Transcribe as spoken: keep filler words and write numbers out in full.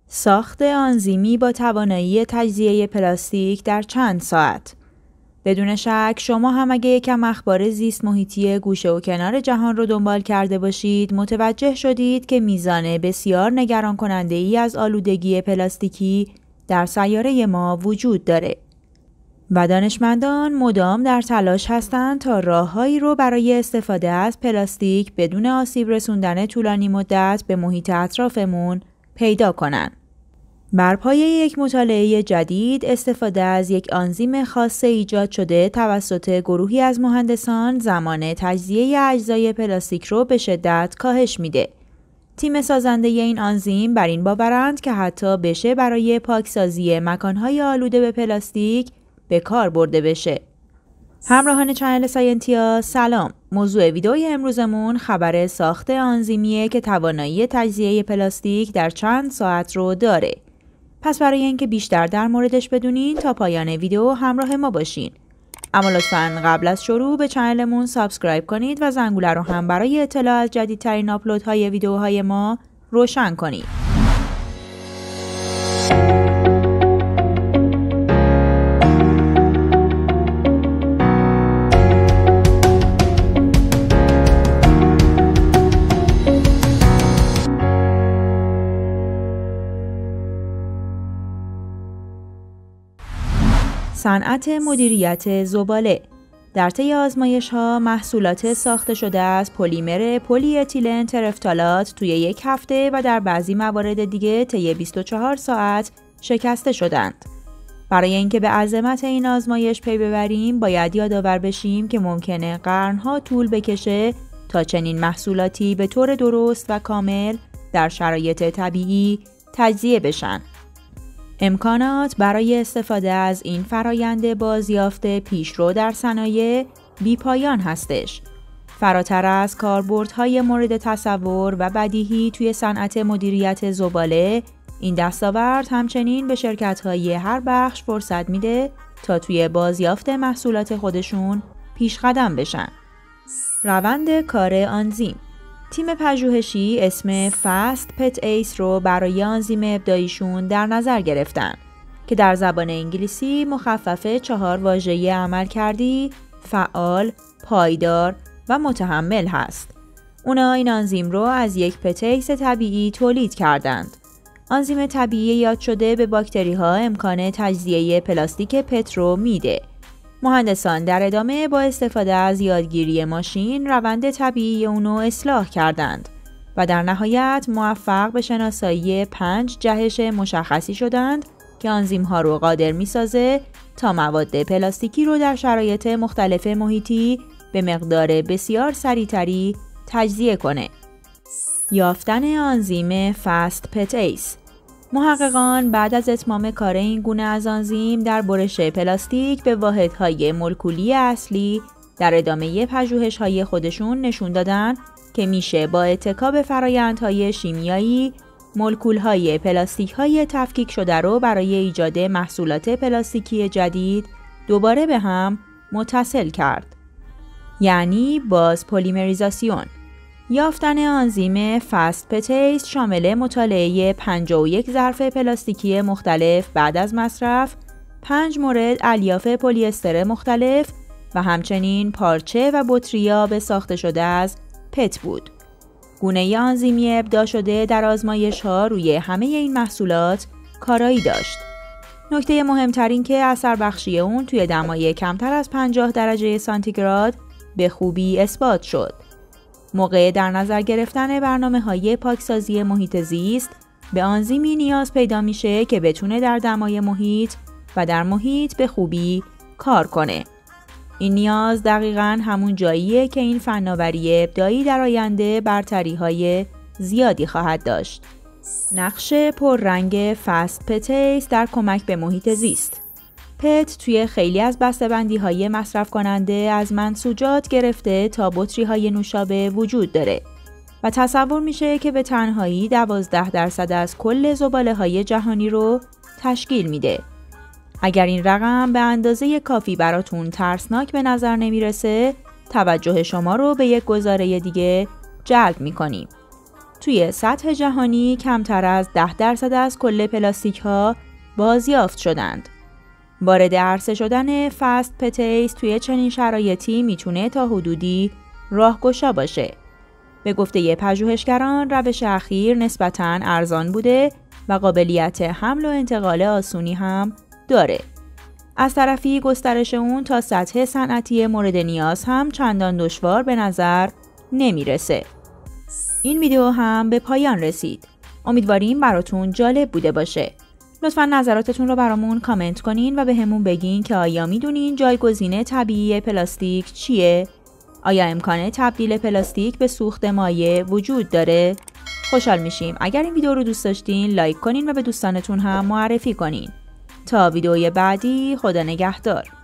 ساخت آنزیمی با توانایی تجزیه پلاستیک در چند ساعت. بدون شک شما هم اگه یکم اخبار زیست محیطی گوشه و کنار جهان رو دنبال کرده باشید متوجه شدید که میزان بسیار نگران کننده ای از آلودگی پلاستیکی در سیاره ما وجود داره. و دانشمندان مدام در تلاش هستند تا راههایی رو برای استفاده از پلاستیک بدون آسیب رسوندن طولانی مدت به محیط اطرافمون پیدا کنن. بر پایه یک مطالعه جدید استفاده از یک آنزیم خاص ایجاد شده توسط گروهی از مهندسان زمان تجزیه اجزای پلاستیک رو به شدت کاهش میده. تیم سازنده این آنزیم بر این باورند که حتی بشه برای پاکسازی مکانهای آلوده به پلاستیک به کار برده بشه. همراهان چنل ساینتیا سلام. موضوع ویدئوی امروزمون خبر ساخت آنزیمیه که توانایی تجزیه پلاستیک در چند ساعت رو داره. پس برای اینکه بیشتر در موردش بدونین تا پایان ویدیو همراه ما باشین. اما لطفاً قبل از شروع به چنلمون سابسکرایب کنید و زنگوله رو هم برای اطلاع از جدیدترین آپلودهای ویدیوهای ما روشن کنید. صنعت مدیریت زباله. در طی آزمایش‌ها محصولات ساخته شده از پلیمر پلی اتیلن ترفتالات توی یک هفته و در بعضی موارد دیگه طی بیست و چهار ساعت شکسته شدند. برای اینکه به عظمت این آزمایش پی ببریم باید یادآور بشیم که ممکنه قرن‌ها طول بکشه تا چنین محصولاتی به طور درست و کامل در شرایط طبیعی تجزیه بشن. امکانات برای استفاده از این فرایند بازیافت پیشرو در صنایع بی‌پایان هستش. فراتر از کاربردهای مورد تصور و بدیهی توی صنعت مدیریت زباله، این دستاورد همچنین به شرکت‌های هر بخش فرصت میده تا توی بازیافت محصولات خودشون پیشقدم بشن. روند کار آنزیم. تیم پژوهشی اسم فست پت ایس رو برای آنزیم ابداعیشون در نظر گرفتن که در زبان انگلیسی مخفف چهار واژه‌ای عملکردی، فعال، پایدار و متحمل هست. اونا این آنزیم رو از یک پت ایس طبیعی تولید کردند. آنزیم طبیعی یاد شده به باکتری ها امکان تجزیه پلاستیک پت رو میده. مهندسان در ادامه با استفاده از یادگیری ماشین روند طبیعی اونو اصلاح کردند و در نهایت موفق به شناسایی پنج جهش مشخصی شدند که آنزیم ها رو قادر می سازه تا مواد پلاستیکی رو در شرایط مختلف محیطی به مقدار بسیار سریعتری تجزیه کنه. یافتن آنزیم فست پت ایس. محققان بعد از اتمام کار این گونه از آنزیم در برش پلاستیک به واحدهای مولکولی اصلی در ادامه پژوهش‌های خودشون نشون دادن که میشه با اتکا به فرآیندهای شیمیایی مولکول‌های پلاستیک‌های تفکیک شده رو برای ایجاد محصولات پلاستیکی جدید دوباره به هم متصل کرد. یعنی باز پلیمریزاسیون. یافتن آنزیم فست پت ایس شامل مطالعه پنجاه و یک ظرف پلاستیکی مختلف بعد از مصرف، پنج مورد الیاف پلی استر مختلف و همچنین پارچه و بطری‌آب ساخته شده از پت بود. گونه آنزیمی ابداع شده در آزمایش‌ها روی همه این محصولات کارایی داشت. نکته مهمتر این که اثر بخشی اون توی دمای کمتر از پنجاه درجه سانتیگراد به خوبی اثبات شد. موقع در نظر گرفتن برنامه‌های پاکسازی محیط زیست به آنزیمی نیاز پیدا میشه که بتونه در دمای محیط و در محیط به خوبی کار کنه. این نیاز دقیقاً همون جاییه که این فناوری ابداعی در آینده برتری‌های زیادی خواهد داشت. نقش پررنگ فست پت ایس در کمک به محیط زیست. پت توی خیلی از بسته‌بندی‌های مصرف کننده از منسوجات گرفته تا بطری‌های نوشابه وجود داره و تصور میشه که به تنهایی دوازده درصد از کل زباله‌های جهانی رو تشکیل میده. اگر این رقم به اندازه کافی براتون ترسناک به نظر نمیرسه، توجه شما رو به یک گزاره دیگه جلب میکنیم. توی سطح جهانی کمتر از ده درصد از کل پلاستیک ها بازیافت شدند. وارد عرصه شدن فست پتیس توی چنین شرایطی میتونه تا حدودی راهگشا باشه. به گفته پژوهشگران روش اخیر نسبتاً ارزان بوده و قابلیت حمل و انتقال آسونی هم داره. از طرفی گسترش اون تا سطح صنعتی مورد نیاز هم چندان دشوار به نظر نمیرسه. این ویدیو هم به پایان رسید. امیدواریم براتون جالب بوده باشه. لطفاً نظراتتون رو برامون کامنت کنین و به همون بگین که آیا میدونین جایگزین طبیعی پلاستیک چیه؟ آیا امکان تبدیل پلاستیک به سوخت مایع وجود داره؟ خوشحال میشیم اگر این ویدیو رو دوست داشتین لایک کنین و به دوستانتون هم معرفی کنین. تا ویدیوی بعدی، خدا نگهدار.